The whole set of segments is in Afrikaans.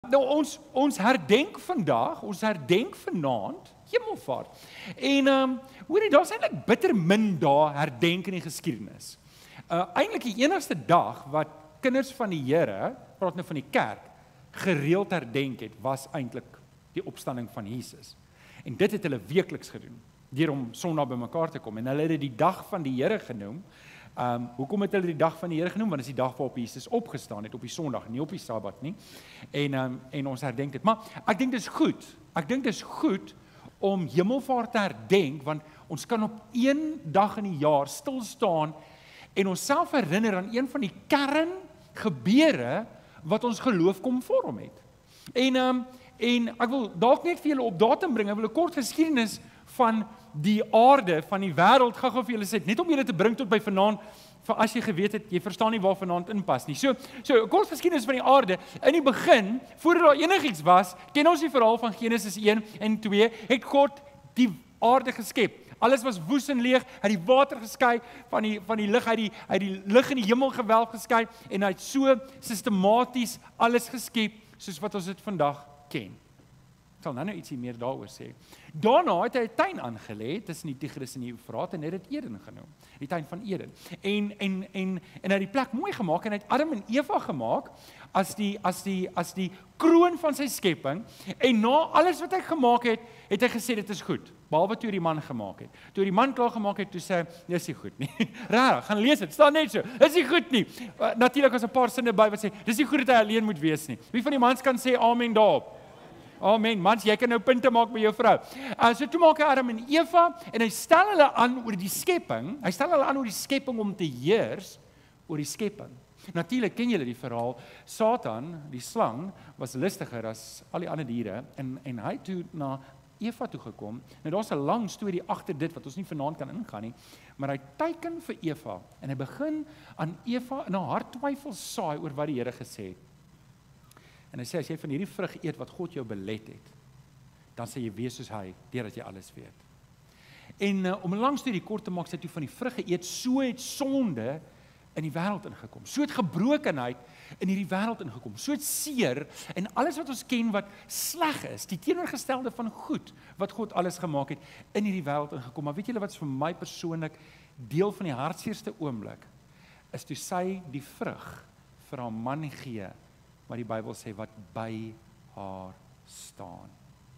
nou ons herdenk vandag, ons herdenk vanaand Hemelvaart. En hoorie, daar's eintlik bitter min dae herdenk in die geskiedenis. Eintlik die enigste dag wat kinders van die Here, praat nou van die kerk, gereeld herdenk het, was eintlik die opstanding van Jesus. En dit het hulle weekliks gedoen, deur om Sondag bymekaar te kom. En hulle het dit die dag van die Here genoem. Hoekom het hulle die dag van die Here genoem? Want dit is die dag waarop Jesus opgestaan het, op die Sondag, nie op die Sabbat nie. En ons herdenk dit. Maar ek dink dis goed. Ek dink dis goed om Hemelvaart te herdenk, want ons kan op een dag in die jaar stil staan en onsself herinner aan een van die kerngebeure wat ons geloof kom vorm het. En ek wil dalk net vir julle op datum bring, ek wil 'n kort geskiedenis van die aarde, van die wêreld, gou-gou vir julle sê, net om julle te bring tot by vanaand, vir as jy geweet het, jy verstaan nie waar vanaand inpas nie. So 'n kort geskiedenis van die aarde. In die begin, voordat daar enigiets was, ken ons die verhaal van Genesis 1 en 2, het God die aarde geskep. Alles was woes en leeg, hy het die water geskei van die lug, hy het die lug in die hemelgewelf geskei, en hy het so sistematies alles geskep, soos wat ons dit vandag ken. Ek sal nou ietsie meer daaroor sê. Daarna het hy 'n tuin aangelê tussen die Tigris en die Eufraat en het dit Eden genoem, die tuin van Eden. En hy het die plek mooi gemaak en hy het Adam en Eva gemaak as die kroon van sy skepping. En na alles wat hy gemaak het, het hy gesê dit is goed, behalwe toe die man gemaak het. Toe die man klaar gemaak het, toe sê hy, dis nie goed nie. Rarig, gaan lees dit, staan net so. Dis nie goed nie. Natuurlik was 'n paar sinne by wat sê, dis nie goed dat hy alleen moet wees nie. Wie van die mans kan sê amen daarop? Amen, mans, jy kan nou punte maak by jou vrou. So toe maak hy Adam en Eva, en hy stel hulle aan oor die skepping, om te heers oor die skepping. Natuurlik ken julle die verhaal, Satan, die slang, was listiger as al die ander diere, en hy het toe na Eva toe gekom. Nou daar's 'n lang storie agter dit, wat ons nie vanaand kan ingaan nie, maar hy teiken vir Eva, en hy begin aan Eva in haar hart twyfel saai oor wat die Here gesê het. En hy sê, as jy van hierdie vrug eet wat God jou belet het, dan sal jy wees soos hy, deurdat jy alles weet. En om 'n lang storie kort te maak, sê hy toe van die vrug geëet, so het sonde in die wêreld ingekom. So het gebrokenheid in hierdie wêreld ingekom. So het seer en alles wat ons ken wat sleg is, die teenoorgestelde van goed, wat God alles gemaak het, in hierdie wêreld ingekom. Maar weet julle wat is vir my persoonlik deel van die hartseerste oomblik, is toe sy die vrug vir haar man gee, maar die Bybel sê wat by haar staan.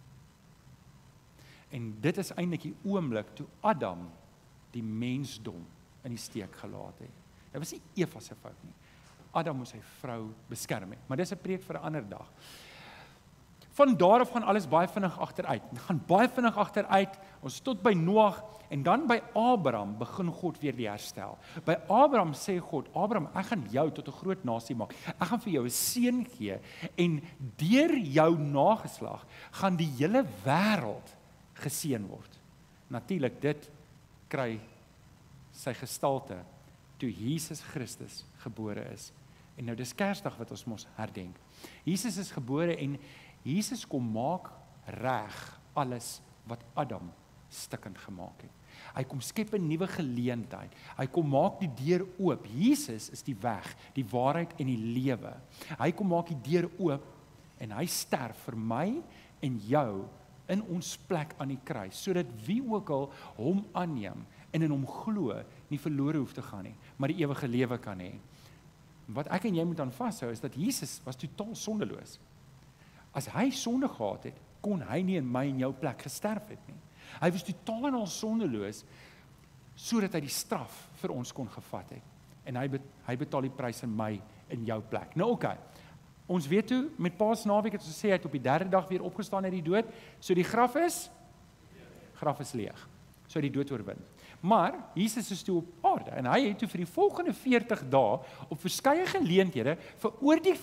En dit is eintlik die oomblik toe Adam die mensdom in die steek gelaat het. Dit was nie Eva se fout nie. Adam moes sy vrou beskerm het, maar dis 'n preek vir 'n ander dag. Van daar af gaan alles baie vinnig agteruit. Ons tot by Noag, en dan by Abraham begin God weer die herstel. By Abraham sê God, Abraham, ek gaan jou tot 'n groot nasie maak. Ek gaan vir jou 'n seun gee, en deur jou nageslag gaan die hele wêreld geseën word. Natuurlik, dit kry sy gestalte toe Jesus Christus gebore is. En nou dis Kersdag wat ons mos herdenk. Jesus is gebore en Jesus kom maak reg alles wat Adam stikkend gemaak het. Hy kom skep 'n nuwe geleentheid. Hy kom maak die deur oop. Jesus is die weg, die waarheid en die lewe. Hy kom maak die deur oop en hy sterf vir my en jou in ons plek aan die kruis, sodat wie ook al hom aanneem en in hom glo, nie verlore hoef te gaan nie, maar die ewige lewe kan hê. Wat ek en jy moet aan vashou is dat Jesus was totaal sondeloos. As hy sonde gehad het, kon hy nie in my en jou plek gesterf het nie. Hy was totaal en al sondeloos, sodat hy die straf vir ons kon gevat het. En hy betaal die prys in my en jou plek. Nou oké, ons weet toe, met Paasnaweek het ons gesê, hy het op die 3de dag weer opgestaan uit die dood, so die graf is leeg. So hy die dood oorwin. Maar Jesus is toe op aarde en hy het toe vir die volgende 40 dae op verskeie geleenthede vir oor die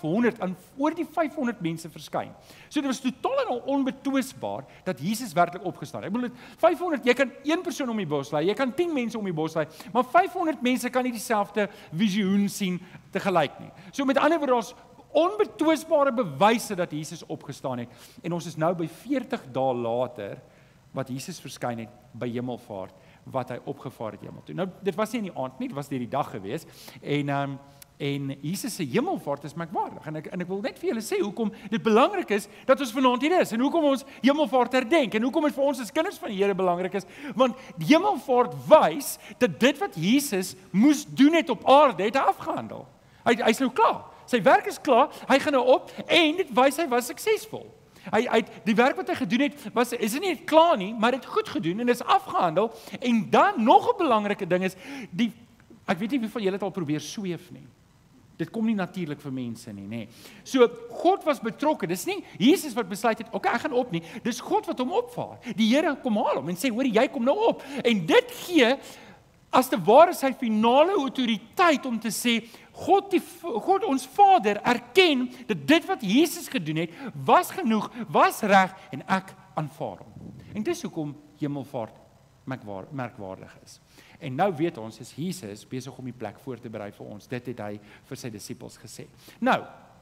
500 mense verskyn. So dit was totaal en al onbetwisbaar dat Jesus werklik opgestaan het. Ek bedoel, 500, jy kan 1 persoon om die bos lei, jy kan 10 mense om die bos lei, maar 500 mense kan nie dieselfde visioen sien tegelyk nie. So met ander woorde, ons onbetwisbare bewyse dat Jesus opgestaan het, en ons is nou by 40 dae later, wat Jesus verskyn het by Hemelvaart, wat hy opgevaar het hemel toe. Nou, dit was nie in die aand nie, dit was deur die dag gewees, en En Jesus se hemelvaart is merkwaardig. En ek wil net vir julle sê hoekom dit belangrik is dat ons vanaand hier is en hoekom ons hemelvaart herdenk en hoekom dit vir ons as kinders van die Here belangrik is, want die hemelvaart wys dat dit wat Jesus moes doen het op aarde het hy afgehandel. Hy's nou klaar. Sy werk is klaar. Hy gaan nou op en dit wys hy was suksesvol. Die werk wat hy gedoen het, is nie net klaar nie, maar het goed gedoen en is afgehandel. En dan nog 'n belangrike ding is ek weet nie wie van julle het al probeer sweef nie. Dit kom nie natuurlik vir mense nie, nê. So God was betrokke. Dis nie Jesus wat besluit het, okay, ek gaan op nie. Dis God wat hom opvaar. Die Here kom haal hom en sê, hoor, jy kom nou op. En dit gee as te ware sy finale autoriteit om te sê God ons Vader erken dat dit wat Jesus gedoen het was genoeg, was reg en ek aanvaar hom. En dis hoekom hemelvaart merkwaardig is. En nou weet ons, is Jesus besig om die plek voor te berei vir ons. Dit het hy vir sy disippels gesê. Nou,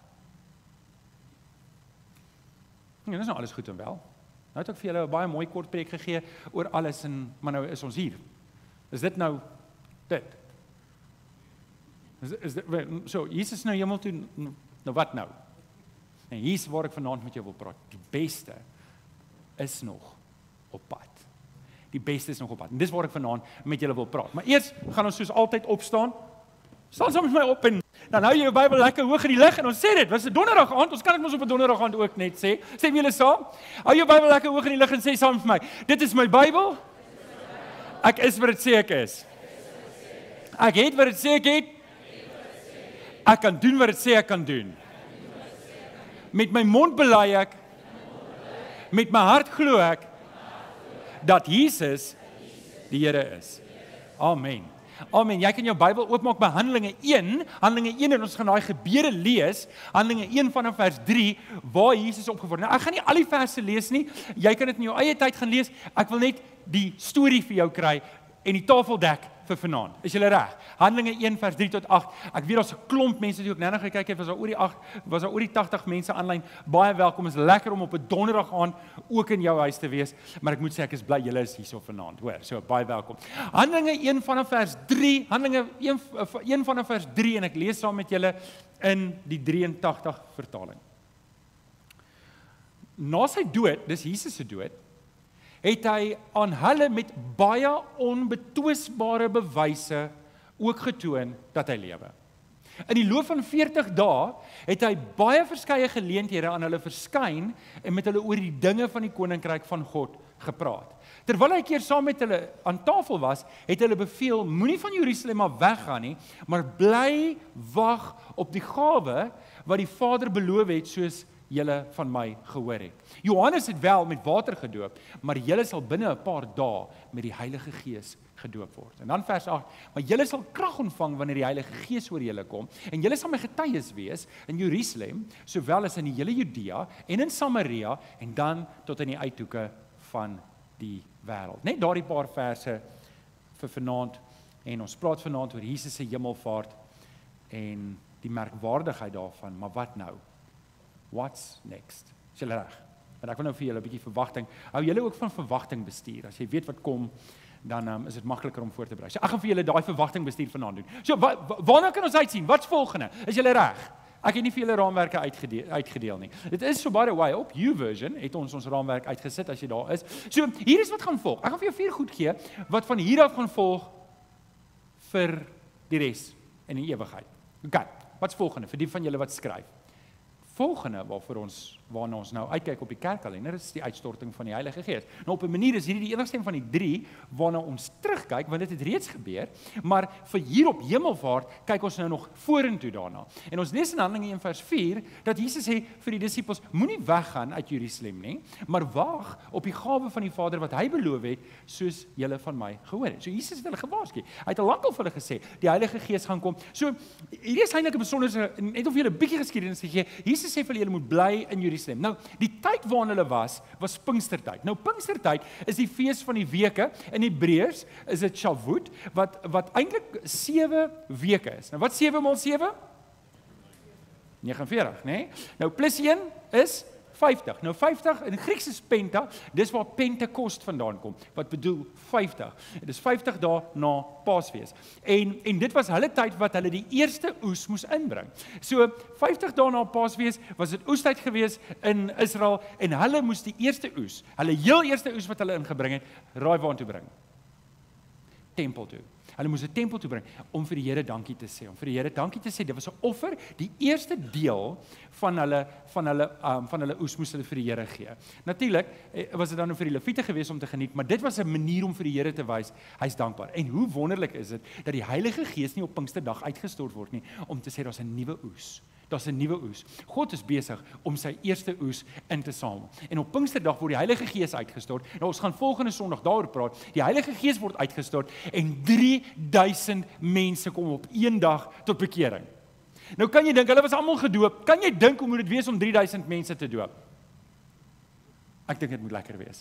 dit is nou alles goed en wel. Nou het ek vir julle 'n baie mooi kort preek gegee oor alles, maar nou is ons hier. Is dit nou dit? So, Jesus nou hemel toe, nou wat nou? En hier is waar ek vanaand met jou wil praat. Die beste is nog op pad. Die beste is nog op pad. En dis waar ek vanaand met julle wil praat. Maar eers gaan ons soos altyd opstaan. Staan saam met my op en dan hou jy jou Bybel lekker hoog in die lig en ons sê dit. Was 'n donderdag aand, ons kan dit mos op 'n donderdag aand ook net sê. Sê julle saam? Hou jou Bybel lekker hoog in die lig en sê saam met my. Dit is my Bybel. Ek is wat dit sê ek is. Ek het wat dit sê ek het. Ek kan doen wat dit sê ek kan doen. Met my mond bely ek, met my hart glo ek, dat Jesus die Here is. Amen. Amen. Jy kan jou Bybel oopmaak by Handelinge 1 en ons gaan daai gebeure lees, Handelinge 1 vanaf vers 3, waar Jesus opgeword. Nou, ek gaan nie al die verse lees nie, jy kan dit in jou eie tyd gaan lees, ek wil net die storie vir jou kry, en die tafel dek vir vanaand. Is julle reg? Handelinge 1 vers 3 tot 8. Ek weet daar's 'n klomp mense wat ook nou gekyk het, was daar oor die 80 mense aanlyn. Baie welkom. Is lekker om op 'n donderdag aand ook in jou huis te wees, maar ek moet sê ek is bly julle is hierso vanaand, hoor. So baie welkom. Handelinge 1 vanaf vers 3, Handelinge 1 vanaf vers 3 en ek lees saam met julle in die 83 vertaling. Na sy dood, dis Jesus se dood, het hy aan hulle met baie onbetwisbare bewyse ook getoon dat hy lewe. In die loop van 40 dae het hy baie verskeie geleenthede aan hulle verskyn en met hulle oor die dinge van die koninkryk van God gepraat. Terwyl hy 'n keer saam met hulle aan tafel was, het hulle beveel, moenie van Jerusalem af weggaan nie, maar bly wag op die gawe wat die Vader beloof het, soos julle van my gehoor het. Johannes het wel met water gedoop, maar julle sal binne 'n paar dae met die Heilige Gees gedoop word. En dan vers 8, maar julle sal krag ontvang wanneer die Heilige Gees oor julle kom, en julle sal my getuies wees in Jerusalem, sowel as in die hele Judea en in Samaria, en dan tot in die uithoeke van die wêreld. Net daardie paar verse vir vanaand, en ons praat vanaand oor Jesus se hemelvaart en die merkwaardigheid daarvan, maar wat nou? What's next? Is julle reg? En ek wil nou vir julle 'n bietjie verwagting. Hou julle ook van verwagting bestuur. As jy weet wat kom, dan is dit makliker om voor te berei. So ek gaan vir julle daai verwagting bestuur vanaand doen. So waarna kan ons uitsien? Wat's volgende? Is julle reg? Ek het nie vir julle raamwerke uitgedeel nie. Dit is so by the way op YouVersion het ons raamwerk uitgesit as jy daar is. So hier is wat gaan volg. Ek gaan vir jou 4 goed gee wat van hier af gaan volg vir die res in die ewigheid. Okay, wat's volgende vir die van julle wat skryf? Volgende waarna ons nou uitkyk op die kerkkalender is die uitstorting van die Heilige Gees. Nou op 'n manier is hierdie die enigste een van die 3 waarna ons terugkyk, want dit het reeds gebeur, maar vir hier op hemelvaart kyk ons nou nog vorentoe daarna. En ons lees in Handelinge 1 vers 4 dat Jesus sê vir die disippels, moenie weggaan uit Jerusalem nie, maar wag op die gawe van die Vader wat hy beloof het, soos julle van my gehoor het. So Jesus het hulle gewaarsku. Hy het al lank al vir hulle gesê, die Heilige Gees gaan kom. So hierdie is eintlik 'n besondere, net om vir julle 'n bietjie geskiedenis te gee. Jesus sê vir julle moet bly in Jerusalem. Nou, die tyd waarin hulle was Pinkstertyd. Nou, Pinkstertyd is die fees van die weke. In Hebreërs is dit Shavuot, wat eintlik 7 weke is. Nou, wat 7 maal 7? 49, né? Nou, plus 1 is 50. Nou 50 in Grieks is penta, dis waar Pentekost vandaan kom. Wat bedoel 50? Dit is 50 dae na Paasfees. En dit was hulle tyd wat hulle die eerste oes moes inbring. So 50 dae na Paasfees was dit oestyd gewees in Israel en hulle moes die eerste oes, hulle heel eerste oes wat hulle ingebring het, raai waartoe bring? Tempel toe. Hulle moes 'n tempel toe bring om vir die Here dankie te sê, om vir die Here dankie te sê. Dit was 'n offer, die eerste deel van hulle oes moes hulle vir die Here gee. Natuurlik was dit dan vir die Lewiete gewees om te geniet, maar dit was 'n manier om vir die Here te wys hy's dankbaar. En hoe wonderlik is dit dat die Heilige Gees nie op Pinksterdag uitgestort word nie om te sê daar's 'n nuwe oes. Daar's 'n nuwe oes. God is besig om sy eerste oes in te samel. En op Pinksterdag word die Heilige Gees uitgestort. Nou ons gaan volgende Sondag daaroor praat. Die Heilige Gees word uitgestort en 3000 mense kom op een dag tot bekering. Nou kan jy dink, hulle was almal gedoop. Kan jy dink hoe moet dit wees om 3000 mense te doop? Ek dink dit moet lekker wees.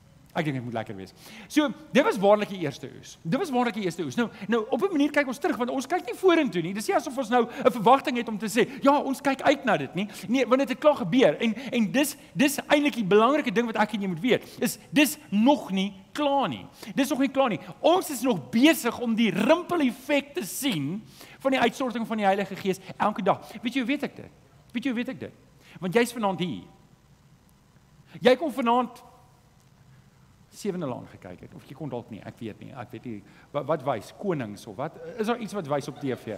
So, dit was waarlik die eerste oes. Nou op 'n manier kyk ons terug, want ons kyk nie vorentoe nie. Dis nie asof ons nou 'n verwagting het om te sê, ja, ons kyk uit na dit nie. Nee, want dit het klaar gebeur. En dis eintlik die belangrike ding wat ek en jy moet weet. Dis nog nie klaar nie. Ons is nog besig om die rimpel-effek te sien van die uitstorting van die Heilige Gees elke dag. Weet jy hoe weet ek dit? Want jy's vanaand hier. Jy kom vanaand Sewende Laan gekyk het, of jy kon dalk nie, ek weet nie, wat wys, konings, of wat, is daar iets wat wys op TV?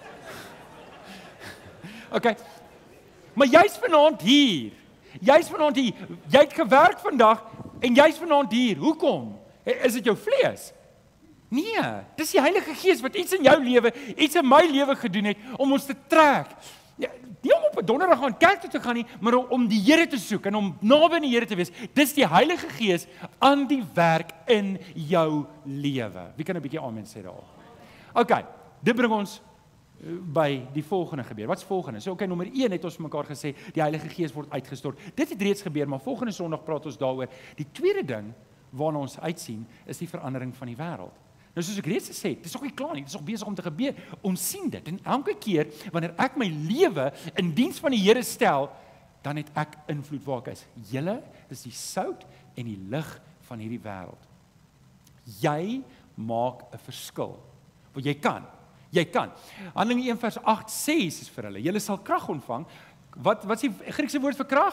Okay, maar jy's vanaand hier, jy het gewerk vandag, en jy's vanaand hier, hoekom? Is dit jou vlees? Nee, dis die Heilige Gees wat iets in jou lewe, iets in my lewe gedoen het, om ons te trek. Nie om op 'n donderdag aan kerk toe te gaan nie, maar om die Here te soek en om naby aan die Here te wees. Dis die Heilige Gees aan die werk in jou lewe. Wie kan 'n bietjie amen sê daar? Okay, dit bring ons by die volgende gebeur. Wat's volgende? So nommer 1 het ons mekaar gesê, die Heilige Gees word uitgestort. Dit het reeds gebeur, maar volgende Sondag praat ons daaroor. Die tweede ding waarna ons uitsien, is die verandering van die wêreld. Nou soos ek reeds gesê het, dis nog nie klaar nie, dis nog besig om te gebeur. Ons sien dit en elke keer wanneer ek my lewe in diens van die Here stel, dan het ek invloed waar ek is. Julle is die sout en die lig van hierdie wêreld. Jy maak 'n verskil. Want jy kan. Handelinge 1 vers 8 sê Jesus vir hulle, julle sal krag ontvang. Wat is die Griekse woord vir krag?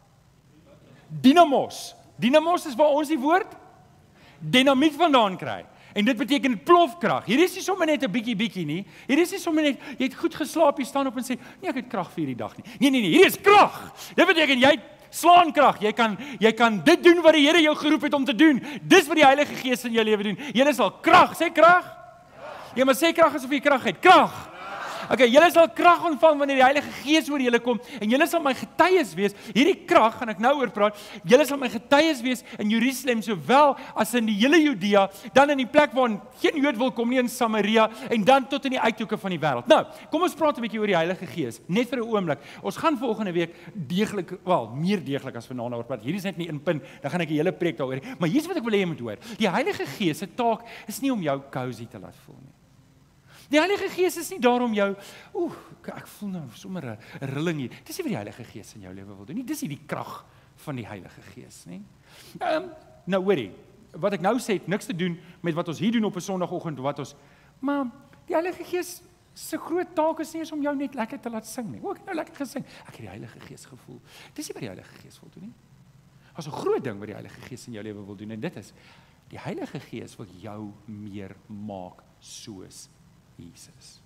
Dynamos. Dynamos is waar ons die woord dinamiet vandaan kry. En dit beteken plofkrag. Hier is nie sommer net 'n bietjie nie. Hier is nie sommer net jy het goed geslaap, jy staan op en sê, nee, ek het krag vir hierdie dag nie. Nee, hier is krag. Dit beteken jy slaan krag. Jy kan dit doen wat die Here jou geroep het om te doen. Dis wat die Heilige Gees in jou lewe doen. Jy sal krag, sê krag. Jy maar sê krag asof jy krag het. Krag. Okay, julle sal krag ontvang wanneer die Heilige Gees oor julle kom en julle sal my getuies wees. Hierdie krag gaan ek nou oor praat. Julle sal my getuies wees in Jerusalem sowel as in die hele Judea, dan in die plek waar geen Jood wil kom nie, in Samaria en dan tot in die uithoeke van die wêreld. Nou, kom ons praat 'n bietjie oor die Heilige Gees, net vir 'n oomblik. Ons gaan volgende week meer deeglik as vanaand oor praat. Hierdie is net nie in punt, dan gaan ek 'n hele preek daaroor hê. Maar hier's wat ek wil hê jy moet hoor. Die Heilige Gees se taak is nie om jou cozy te laat voel nie. Die Heilige Gees is nie daar om jou, ek voel nou sommer 'n rilling hier. Dis nie wat die Heilige Gees in jou lewe wil doen nie. Dis nie die krag van die Heilige Gees nie. Nou hoorie, wat ek nou sê het niks te doen met wat ons hier doen op 'n Sondagoggend maar die Heilige Gees se groot taak is nie eens om jou net lekker te laat sing nie. Ek het nou lekker gesing. Ek het die Heilige Gees gevoel. Dis nie wat die Heilige Gees wil doen nie. Daar's 'n groot ding wat die Heilige Gees in jou lewe wil doen en dit is die Heilige Gees wil jou meer maak soos Jesus.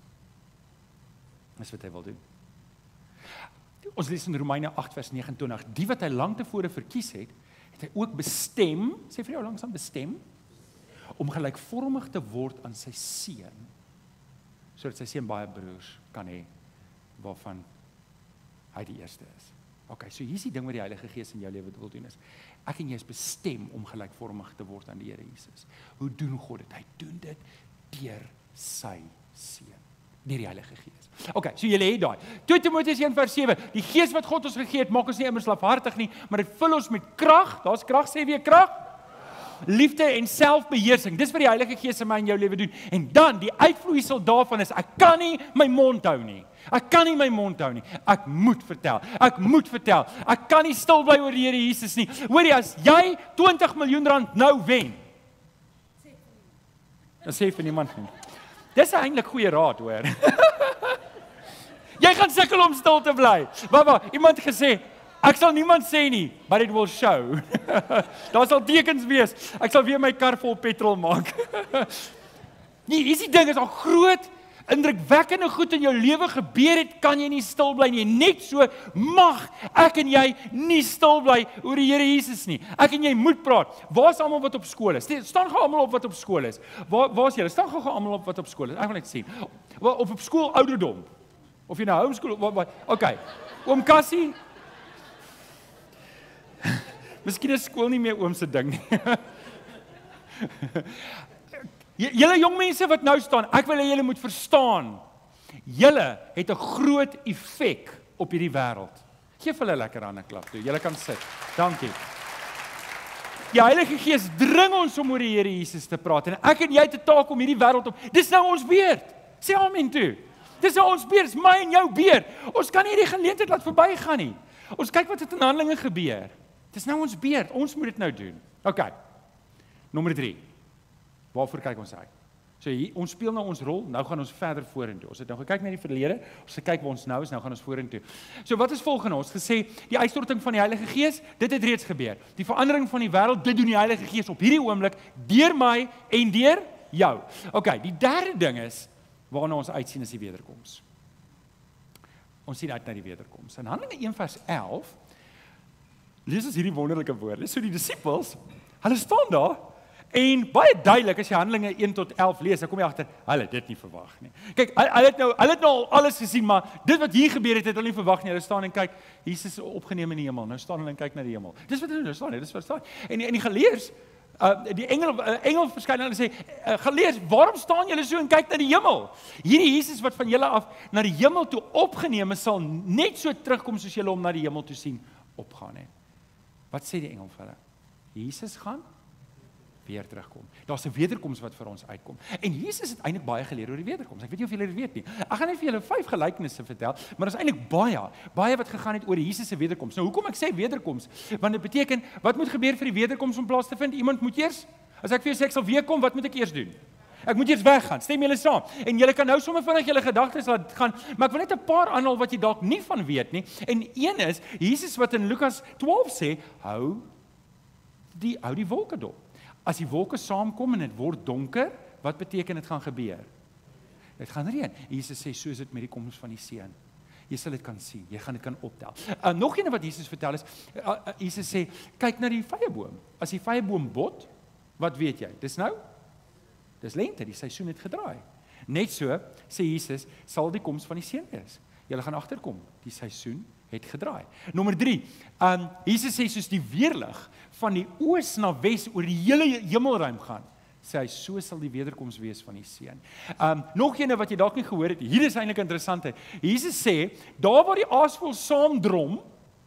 Dis wat hy wil doen. Ons lees in Romeine 8 vers 29, die wat hy lank tevore verkies het, het hy ook bestem, sê vir jou langsam bestem, om gelykvormig te word aan sy seun, sodat sy seun baie broers kan hê, waarvan hy die eerste is. Okay, so hier is die ding wat die Heilige Gees in jou lewe wil doen is, ek en jy is bestem om gelykvormig te word aan die Here Jesus. Hoe doen God dit? Hy doen dit deur sy seun, deur die Heilige Gees. Okay, so julle het daai. 2 Timoteus 1 vers 7, die Gees wat God ons gegee het, maak ons nie immer slaafhartig nie, maar dit vul ons met krag, daar's krag, sê weer krag, liefde en selfbeheersing. Dis wat die Heilige Gees in my en jou lewe doen. En dan die uitvloeisel daarvan is ek kan nie my mond hou nie. Ek kan nie my mond hou nie. Ek moet vertel. Ek moet vertel. Ek kan nie stil bly oor die Here Jesus nie. Hoorie, as jy 20 miljoen rand nou wen. Dan sê vir niemand nie. Dis eintlik goeie raad, hoor. Jy gaan sukkel om stil te bly. Baba, iemand gesê, ek sal niemand sê nie, but it will show. Daar sal tekens wees. Ek sal weer my kar vol petrol maak. Nee, hierdie ding is al groot, indrukwekkende goed in jou lewe gebeur het, kan jy nie stil bly nie. Net so mag ek en jy nie stil bly oor die Here Jesus nie. Ek en jy moet praat. Waar is almal wat op skool is? Staan gou almal op wat op skool is. Waar is julle? Staan gou almal op wat op skool is. Ek wil net sien. Of op skool ouderdom. Of jy nou homeschool, okay. Oom Cassie. Miskien is skool nie meer oom se ding nie. Julle jong mense wat nou staan, ek wil hê julle moet verstaan. Julle het 'n groot effek op hierdie wêreld. Geef hulle lekker aan 'n klap toe. Julle kan sit. Dankie. Die Heilige Gees dring ons om oor die Here Jesus te praat en ek en jy het 'n taak om hierdie wêreld op. Dis nou ons beurt. Sê amen toe. Dis nou ons beurt, dis my en jou beurt. Ons kan nie die geleentheid laat verbygaan nie. Ons kyk wat het in Handelinge gebeur. Dis nou ons beurt. Ons moet dit nou doen. Okay. Nommer 3. Waarvoor kyk ons uit? So ons speel nou ons rol, nou gaan ons verder vorentoe. Ons het nou gekyk na die verlede, ons kyk waar ons nou is, nou gaan ons vorentoe. So wat is volgende? Ons gesê die uitstorting van die Heilige Gees, dit het reeds gebeur. Die verandering van die wêreld, dit doen die Heilige Gees op hierdie oomblik deur my en deur jou. Okay, die derde ding is waarna ons uitsien is die wederkoms. Ons sien uit na die wederkoms. In Handelinge 1 vers 11 lees ons hierdie wonderlike woorde. So die disippels, hulle staan daar en baie duidelik as jy Handelinge 1 tot 11 lees, dan kom jy agter, hulle het dit nie verwag nie. Kyk, hulle het nou al alles gesien, maar dit wat hier gebeur het, het hulle nie verwag nie. Hulle staan en kyk, Jesus is opgeneem in die hemel. Nou staan hulle en kyk na die hemel. Dis wat hulle nou staan, dis wat staan. En die geleers, die engel verskyn en hulle sê, geleers, waarom staan julle so en kyk na die hemel? Hierdie Jesus wat van julle af na die hemel toe opgeneem is, sal net so terugkom soos julle hom na die hemel toe sien opgaan het. Wat sê die engel vir hulle? Jesus gaan weer terugkom. Daar's 'n wederkoms wat vir ons uitkom. En Jesus het eintlik baie geleer oor die wederkoms. Ek weet nie of julle dit weet nie. Ek gaan net vir julle 5 gelykenisse vertel, maar daar's eintlik baie wat gegaan het oor Jesus se wederkoms. Nou hoekom ek sê wederkoms? Want dit beteken wat moet gebeur vir die wederkoms om plaas te vind? Iemand moet eers, as ek vir jou sê ek sal weer kom, wat moet ek eers doen? Ek moet eers weggaan. Stem julle saam? En julle kan nou sommer vinnig julle gedagtes laat gaan, maar ek wil net 'n paar aanhaal wat jy dalk nie van weet nie. En een is Jesus wat in Lukas 12 sê, hou die wolke dop. As die wolke saamkom en dit word donker, wat beteken dit gaan gebeur? Dit gaan reën. Jesus sê, so is dit met die koms van die seun. Jy sal dit kan sien, jy gaan dit kan optel. Nog een wat Jesus vertel is, Jesus sê, kyk na die vyeboom. As die vyeboom bot, wat weet jy? Dis lente, die seisoen het gedraai. Net so, sê Jesus, sal die koms van die seun wees. Julle gaan agterkom, die seisoen het gedraai. Nommer 3, Jesus sê soos die weerlig van die oos na wes oor die hele hemelruim gaan, sê hy, so sal die wederkoms wees van die seun. Nog een wat jy dalk nie gehoor het, hier is eintlik interessant. Jesus sê, daar waar die aasvoël saamdrom,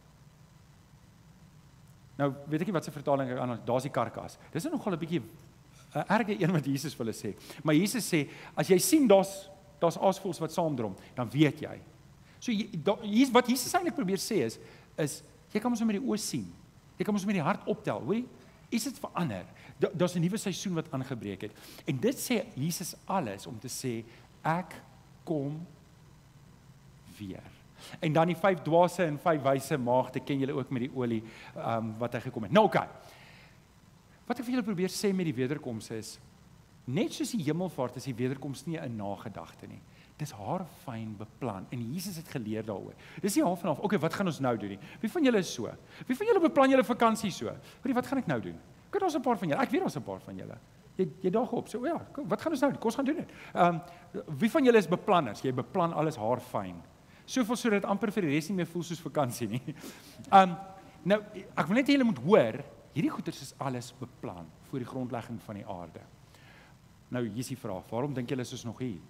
nou weet ek nie wat se vertaling ek aan, daar's die karkas. Dis nogal 'n bietjie erge een wat Jesus wil sê. Maar Jesus sê, as jy sien daar's aasvoëls wat saamdrom, dan weet jy. So wat Jesus eintlik probeer sê is jy kan ons met die oë sien. Jy kan ons met die hart optel, hoor jy? Is dit verander? Daar's 'n nuwe seisoen wat aangebreek het. En dit sê Jesus alles om te sê ek kom weer. En dan die 5 dwaase en 5 wyse maagde ken julle ook met die olie wat hy gekom het. Nou oké. Wat ek vir julle probeer sê met die wederkoms is, net soos die hemelvaart is die wederkoms nie 'n nagedagte nie. Dis haar fyn beplan en Jesus het geleer daaroor. Dis nie half en half. Okay, wat gaan ons nou doen nie? Wie van julle is so? Wie van julle beplan julle vakansie so? Hoorie, wat gaan ek nou doen? Kyk, daar's 'n paar van julle. Ek weet daar's 'n paar van julle. Jy daag op. So ja, wat gaan ons nou doen? Kom ons gaan doen dit. Wie van julle is beplanners? Jy beplan alles haar fyn. Soveel sodat dit amper vir die res nie meer voel soos vakansie nie. Nou, ek wil net hê julle moet hoor, hierdie goeders is alles beplan voor die grondlegging van die aarde. Nou, hier is die vraag, waarom dink julle is ons nog hier?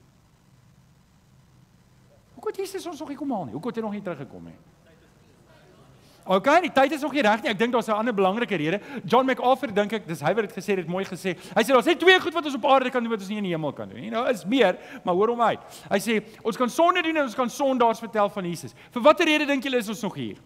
Hoekom het Jesus ons nog nie kom haal nie? Hoekom het hy nog nie teruggekom nie? Okay, die tyd is nog nie reg nie. Ek dink daar's 'n ander belangrike rede. John MacArthur dink ek, dis hy wat dit gesê het, mooi gesê. Hy sê daar's net 2 goed wat ons op aarde kan doen wat ons nie in die hemel kan doen nie. Nou is meer, maar hoor hom uit. Hy sê ons kan sonde doen en ons kan sondaars vertel van Jesus. Vir watter rede dink julle is ons nog hier?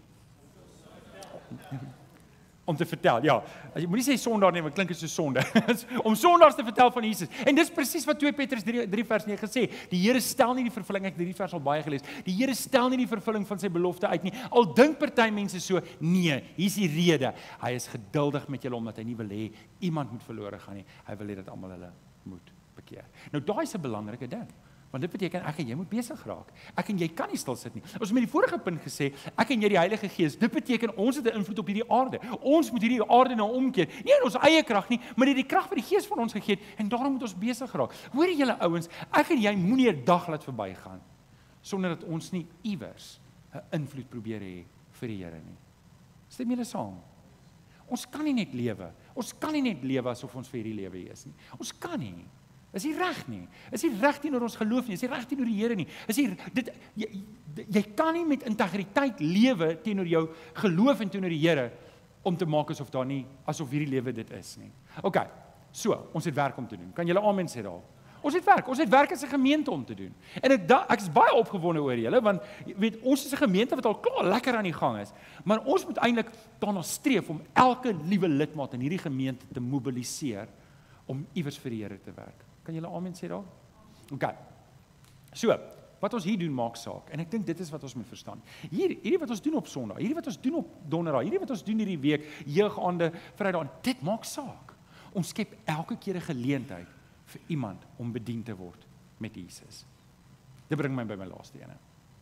Om te vertel, ja. Jy moenie sê sondaar nie, want klink dit so sonde. Om sondaars te vertel van Jesus. En dis presies wat 2 Petrus 3 vers 9 gesê. Die Here stel nie die vervulling, ek het hierdie vers al baie gelees. Die Here stel nie die vervulling van sy belofte uit nie. Al dink party mense so, nee, hier's die rede. Hy is geduldig met julle omdat hy nie wil hê iemand moet verlore gaan nie. Hy wil hê dat almal hulle moet bekeer. Nou daai is 'n belangrike ding. Want dit beteken ek en jy moet besig raak. Ek en jy kan nie stil sit nie. Ons het met die vorige punt gesê, ek en jy die Heilige Gees, dit beteken ons het 'n invloed op hierdie aarde. Ons moet hierdie aarde nou omkeer. Nie in ons eie krag nie, maar deur die krag wat die Gees van ons gegee het en daarom moet ons besig raak. Hoor julle ouens, ek en jy moenie 'n dag laat verbygaan sonder dat ons nie iewers 'n invloed probeer hê vir die Here nie. Stem julle saam? Ons kan nie net lewe. Ons kan nie net lewe asof ons vir hierdie lewe hier is nie. Ons kan nie. Is nie reg nie. Is nie reg teenoor ons geloof nie. Is nie reg teenoor die Here nie. Is nie jy kan nie met integriteit lewe teenoor jou geloof en teenoor die Here om te maak asof hierdie lewe dit is nie. OK. So, ons het werk om te doen. Kan julle amen sê daar? Ons het werk as 'n gemeente om te doen. En ek is baie opgewonde oor julle want weet ons is 'n gemeente wat al klaar lekker aan die gang is. Maar ons moet eintlik daarna streef om elke liewe lidmaat in hierdie gemeente te mobiliseer om iewers vir die Here te werk. Kan julle amen sê daar? OK. So, wat ons hier doen maak saak. En ek dink dit is wat ons moet verstaan. Hierdie wat ons doen op Sondag, hierdie wat ons doen op Donderdag, hierdie wat ons doen hierdie week, jeugaande, Vrydag, dit maak saak. Ons skep elke keer 'n geleentheid vir iemand om bedien te word met Jesus. Dit bring my by my laaste ene.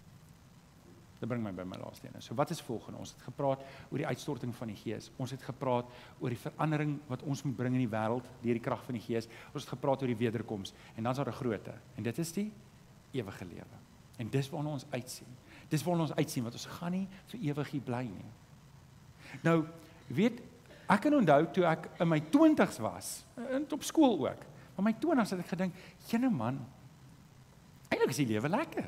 So wat is volgende? Ons het gepraat oor die uitstorting van die Gees. Ons het gepraat oor die verandering wat ons moet bring in die wêreld deur die krag van die Gees. Ons het gepraat oor die wederkoms en dan is daar 'n grootte en dit is die ewige lewe. En dis waarna ons uitsien. Dis waarna ons uitsien want ons gaan nie vir ewig hier bly nie. Nou, weet, ek kan onthou toe ek in my 20's was, en op skool ook. Maar my 20's het ek gedink, jene man, eintlik is die lewe lekker.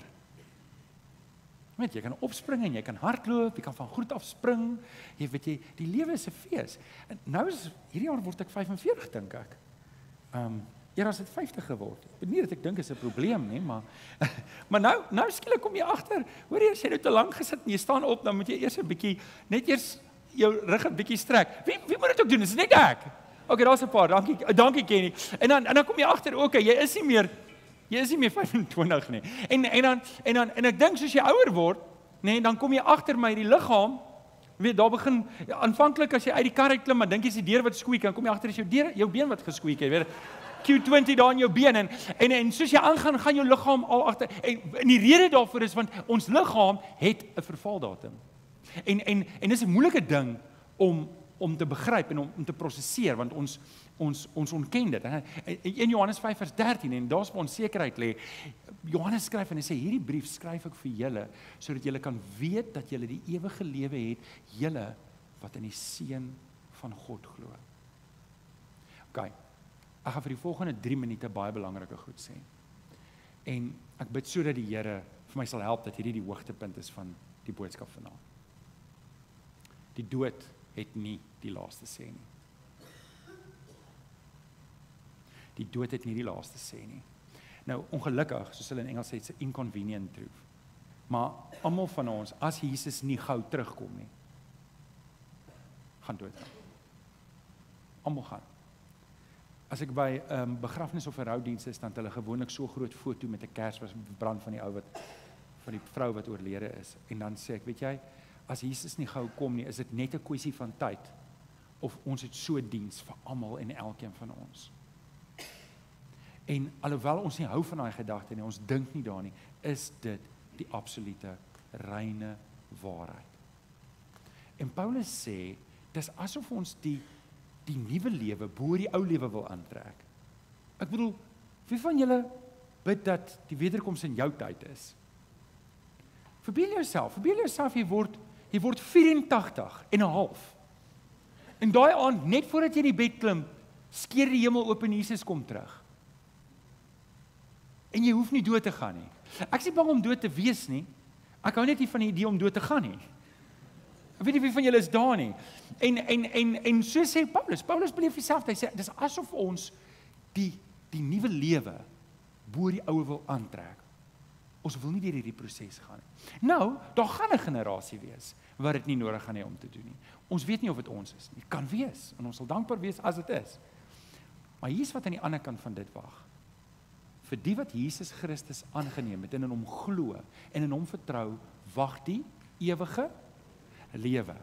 Jy kan opspring en jy kan hardloop, jy kan van goed af spring, jy weet jy, die lewe is 'n fees. En nou is, hierdie jaar word ek 45, dink ek. Eers het 50 geword. Nie dat ek dink is 'n probleem nie, maar nou skielik kom jy agter, hoor jy, as jy nou te lank gesit en jy staan op, dan moet jy eers 'n bietjie, net eers jou rug 'n bietjie strek. Wie moet dit ook doen? Is dit net ek? Okay, daar's 'n paar. Dankie Kenny. En dan kom jy agter, okay, jy is nie meer 25 nie. En ek dink soos jy ouer word, nê, dan kom jy agter my die liggaam, weet daar begin aanvanklik as jy uit die kar uit klim, maar dink jy is die deur wat skweek, dan kom jy agter is jou been wat geskweek het, weet Q20 daar in jou been en soos jy aangaan, gaan jou liggaam al agter. En die rede daarvoor is want ons liggaam het 'n vervaldatum. En dis 'n moeilike ding om te begryp en om te prosesseer want ons ontken dit. In Johannes 5 vers 13 en daar's waar ons sekerheid lê. Johannes skryf en hy sê hierdie brief skryf ek vir julle sodat julle kan weet dat julle die ewige lewe het, julle wat in die seun van God glo. OK. Ek gaan vir die volgende 3 minute baie belangrike goed sê. En ek bid sodat die Here vir my sal help dat hierdie die hoogtepunt is van die boodskap vanaand. Die dood het nie die laaste sê nie. Die dood het nie die laaste sê nie. Nou, ongelukkig, soos hulle in Engels sê, it's an inconvenient truth. Maar almal van ons, as Jesus nie gou terugkom nie, gaan doodgaan. Almal gaan. As ek by begrafnis of 'n roudiens is, dan het hulle gewoonlik so groot foto met 'n kersbrand van die vrou wat oorlede is. En dan sê ek, weet jy, as Jesus nie gou kom nie, is dit net 'n kwessie van tyd of ons het so diens vir almal en elkeen van ons. En alhoewel ons nie hou van daai gedagte nie, ons dink nie daarin nie, is dit die absolute reine waarheid. En Paulus sê, dis asof ons die nuwe lewe bo die ou lewe wil aantrek. Ek bedoel, wie van julle bid dat die wederkoms in jou tyd is? Verbeel jouself jy word 84 en 'n half. En daai aand, net voordat jy in die bed klim, skeer die hemel oop en Jesus kom terug. En jy hoef nie dood te gaan nie. Ek is nie bang om dood te wees nie. Ek hou net nie van die idee om dood te gaan nie. Ek weet nie wie van julle is daar nie. En so sê Paulus beleef dieselfde. Hy sê dis asof ons die nuwe lewe bo die ou wil aantrek. Ons wil nie deur hierdie proses gaan nie. Nou, daar gaan 'n generasie wees wat dit nie nodig gaan hê om te doen nie. Ons weet nie of dit ons is nie. Dit kan wees en ons sal dankbaar wees as dit is. Maar hier's wat aan die ander kant van dit wag. Vir die wat Jesus Christus aangeneem het en in hom glo en in hom vertrou, wag die ewige lewe.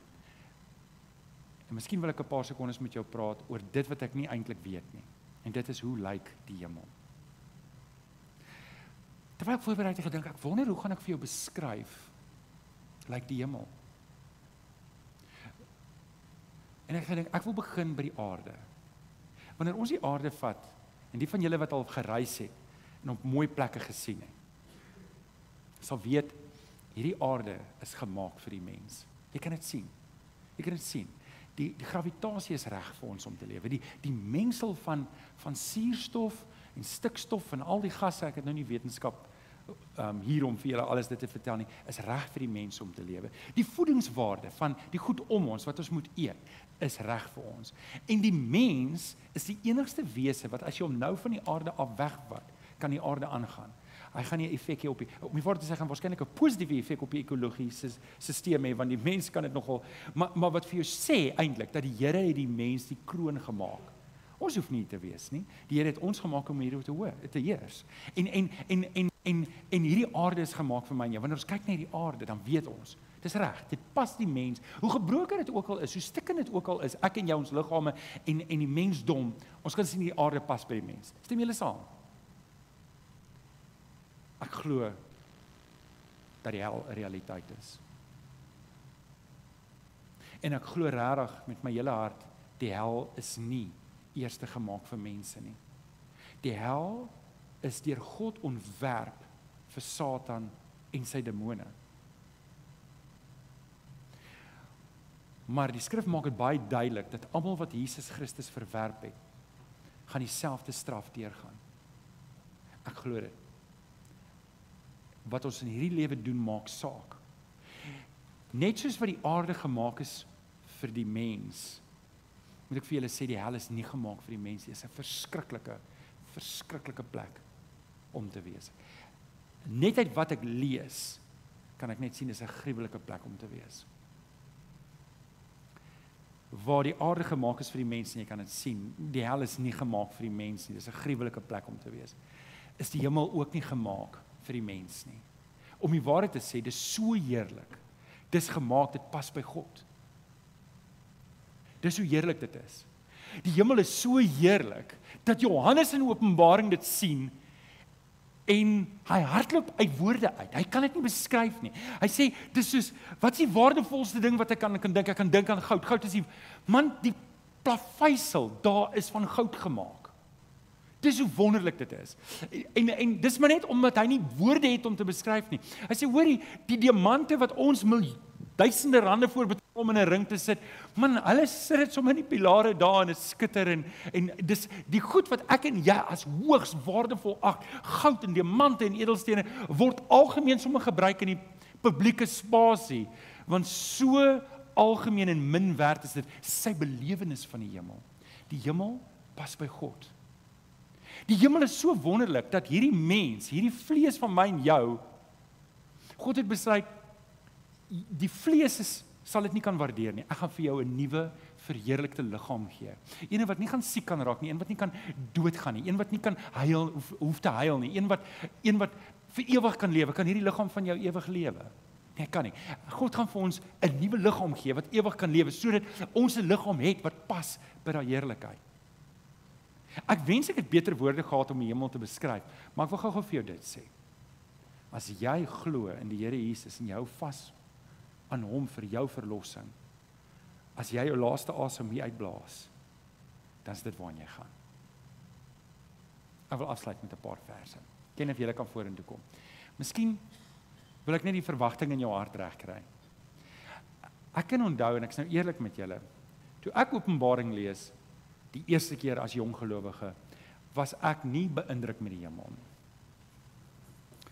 En miskien wil ek 'n paar sekondes met jou praat oor dit wat ek nie eintlik weet nie. En dit is hoe lyk die hemel. Terwyl ek voorberei het, gedink ek wonder hoe gaan ek vir jou beskryf lyk die hemel. En ek gedink ek wil begin by die aarde. Wanneer ons die aarde vat, en die van julle wat al gereis het en op mooi plekke gesien het, sal weet hierdie aarde is gemaak vir die mens. Jy kan dit sien. Jy kan dit sien. Die gravitasie is reg vir ons om te lewe. Die mengsel van suurstof en stikstof en al die gasse, ek het nou nie wetenskap hier om vir julle alles dit te vertel nie, is reg vir die mens om te lewe. Die voedingswaarde van die goed om ons, wat ons moet eet, is reg vir ons. En die mens is die enigste wese wat as jy hom nou van die aarde af wegvat, kan die aarde aangaan. Hy gaan nie 'n effek hê op die woord te sê gaan waarskynlik 'n positiewe effek op die ekologiese stelsel hê, want die mens kan dit nogal, maar wat vir jou sê eintlik dat die Here het die mens die kroon gemaak. Ons hoef nie te wees nie. Die Here het ons gemaak om hier te heers. En hierdie aarde is gemaak vir my en jou. Wanneer ons kyk na hierdie aarde, dan weet ons, dis reg, dit pas die mens. Hoe gebroken dit ook al is, hoe stikkend dit ook al is, ek en jou, ons liggame en die mensdom, ons kan sien die aarde pas by die mens. Stem julle saam? Ek glo dat die hel 'n realiteit is. En ek glo regtig met my hele hart, die hel is nie eers gemaak vir mense nie. Die hel is deur God ontwerp vir Satan en sy demone. Maar die skrif maak dit baie duidelik dat almal wat Jesus Christus verwerp het, gaan dieselfde straf deurgaan. Ek glo dit. Wat ons in hierdie lewe doen maak saak. Net soos wat die aarde gemaak is vir die mens, moet ek vir julle sê die hel is nie gemaak vir die mens, dit is 'n verskriklike plek om te wees. Net uit wat ek lees, kan ek net sien dis 'n gruwelike plek om te wees. Waar die aarde gemaak is vir die mens, en jy kan dit sien, die hel is nie gemaak vir die mens nie, dis 'n gruwelike plek om te wees. Is die hemel ook nie gemaak vir die mens nie. Om die waarheid te sê, dis so heerlik. Dis gemaak, dit pas by God. Dis hoe heerlik dit is. Die hemel is so heerlik, dat Johannes in Openbaring dit sien, en hy hardloop uit woorde uit. Hy kan dit nie beskryf nie. Hy sê, dis soos, wat is die waardevolste ding wat ek kan dink? Ek kan dink aan goud. Goud is die plaveisel daar is van goud gemaak. Dis hoe wonderlik dit is. En dis maar net omdat hy nie woorde het om te beskryf nie. Hy sê, hoorie, die diamante wat ons duisende rande voor betaal om in 'n ring te sit, man, hulle sit dit sommer in die pilare daar en dit skitter en dis die goed wat ek en jy as hoogs waardevol ag, goud en diamante en edelstene, word algemeen sommer gebruik in die publieke spasie, want so algemeen en min werd is dit, sy belewenis van die hemel. Die hemel pas by God. Die hemel is so wonderlik, dat hierdie mens, hierdie vlees van my en jou, God het besluit, die vlees sal dit nie kan waardeer nie. Ek gaan vir jou 'n nuwe, verheerlikte liggaam gee. Een wat nie gaan siek kan raak nie, een wat nie kan doodgaan nie, een wat nie kan huil, hoef te huil nie, een wat vir ewig kan lewe, kan hierdie liggaam van jou ewig lewe. Nee, kan nie. God gaan vir ons 'n nuwe liggaam gee, wat ewig kan lewe, sodat ons 'n liggaam het, wat pas by daai heerlikheid. Ek wens ek het beter woorde gehad om die hemel te beskryf, maar ek wil gou vir jou dit sê. As jy glo in die Here Jesus en jy hou vas aan hom vir jou verlossing, as jy jou laaste asem hier uitblaas, dan is dit waarheen jy gaan. Ek wil afsluit met 'n paar verse. Ken of julle kan vorentoe kom. Miskien wil ek net die verwagting in jou hart regkry. Ek kan onthou, en ek is nou eerlik met julle, toe ek Openbaring lees, die eerste keer as jong gelowige, was ek nie beïndruk met die hemel nie.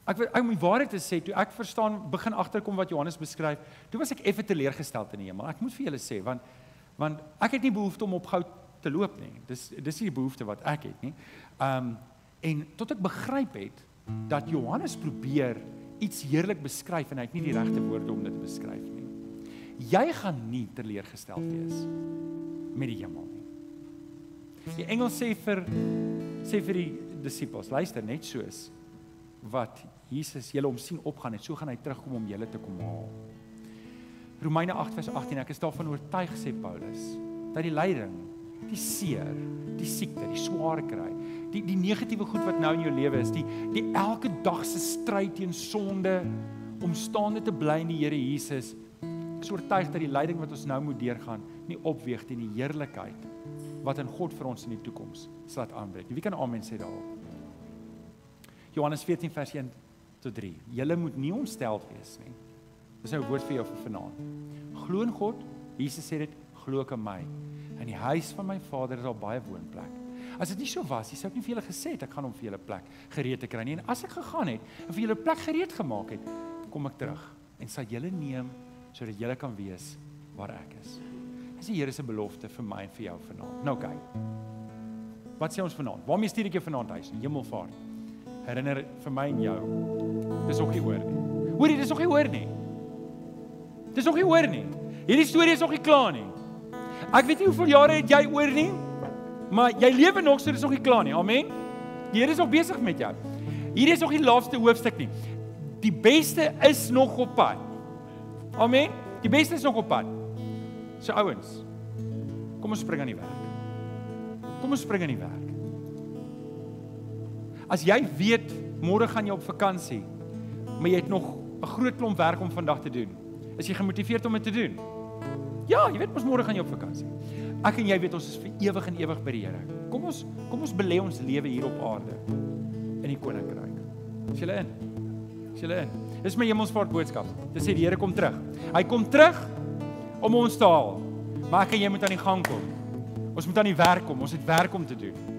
Ek moet waarheid te sê, toe ek begin agterkom wat Johannes beskryf, toe was ek effe teleurgesteld in die hemel. Ek moet vir julle sê, want ek het nie behoefte om op goud te loop nie. Dis nie die behoefte wat ek het nie. En tot ek begryp het, dat Johannes probeer iets heerlik beskryf, en hy het nie die regte woorde om dit te beskryf nie. Jy gaan nie teleurgesteld wees met die hemel nie. Die engel sê vir die disippels, luister, net soos wat Jesus julle sien opgaan het, so gaan hy terugkom om julle te kom haal. Romeine 8 vers 18, ek is daarvan oortuig, sê Paulus, dat die lyding, die seer, die siekte, die swaar kry, die negatiewe goed wat nou in jou lewe is, die elke dag se stryd teen sonde, om staande te bly in die Here Jesus, ek is oortuig dat die lyding wat ons nou moet deurgaan, nie opweeg teen die heerlikheid, wat in God vir ons in die toekoms sal aanbreek. Wie kan amen sê daarop? Johannes 14 vers 1 tot 3. Julle moet nie ontsteld wees nie. Dis nou 'n woord vir jou vir vanaand. Glo in God, Jesus sê dit, glo ook in my. In die huis van my Vader is al baie woonplek. As dit nie so was, sou ek nie vir julle gesê het, ek gaan om vir julle plek gereed te kry nie. En as ek gegaan het, en vir julle plek gereed gemaak het, kom ek terug, en sal julle neem, sodat julle kan wees waar ek is. Dis die Here se belofte vir my en vir jou vanaand. Nou kyk, wat sê ons vanaand? Waarmee stuur ek jou vanaand huis? Hemelvaart. Herinner vir my en jou, dis nog nie oor nie. Hoorie, dis nog nie oor nie. Dis nog nie oor nie. Hierdie storie is nog nie klaar nie. Ek weet nie hoeveel jare het jy oor nie, maar jy lewe nog, so dis nog nie klaar nie. Amen. Die Here is nog besig met jou. Hierdie is nog die laaste hoofstuk nie. Die beste is nog op pad. Amen. Die beste is nog op pad. So ouens, kom ons spring aan die werk. Kom ons spring aan die werk. As jy weet, môre gaan jy op vakansie, maar jy het nog 'n groot klomp werk om vandag te doen, is jy gemotiveerd om dit te doen? Ja, jy weet mos môre gaan jy op vakansie. Ek en jy weet ons is vir ewig en ewig by die Here. Kom ons belê ons lewe hier op aarde in die koninkryk. Is julle in? Is julle in? Dis my hemelsvaart boodskap. Dit sê die Here kom terug. Hy kom terug om ons te haal. Maar ek en jy moet aan die gang kom. Ons moet aan die werk kom. Ons het werk om te doen.